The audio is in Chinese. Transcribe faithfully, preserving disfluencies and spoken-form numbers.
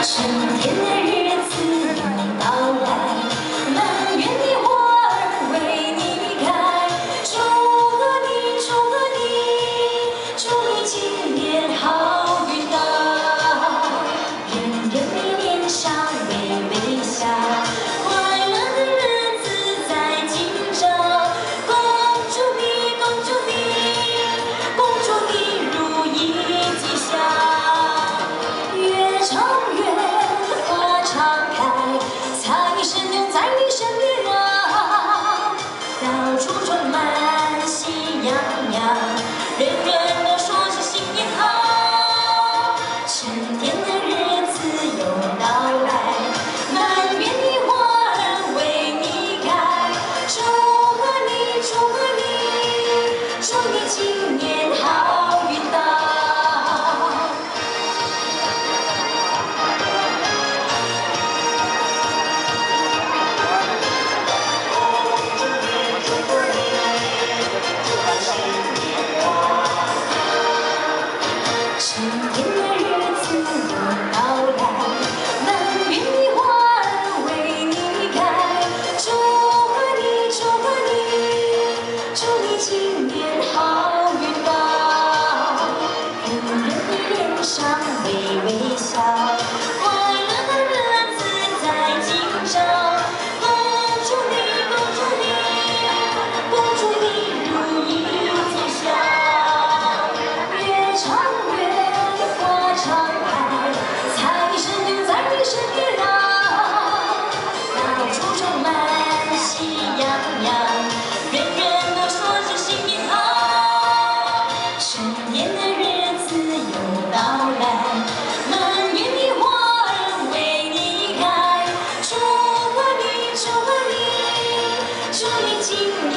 春天的日子又到来，满园的花儿为你开。祝贺你，祝贺你，祝你今年好运到，人人的脸上微微笑，快乐的日子在今朝。恭祝你，恭祝你，恭祝你如意吉祥，越长越。 在你身边啊，到处充满喜洋洋，人人都说是新年好。春天的日子又到来，满园的花儿为你开。祝贺你，祝贺你，祝你今年好运到。 春天的日子又到来，满园的花儿为你开。祝贺你，祝贺你，祝你今年好运到，人人的脸上微微笑，快乐的日子在今朝。恭祝你，恭祝你，恭祝你如意吉祥，越长越。 常开，财神就在你身边啊，到处充满喜洋洋，人人都说是新年好。春天的日子又到来，满园的花儿为你开。祝贺你，祝贺你，祝你今年。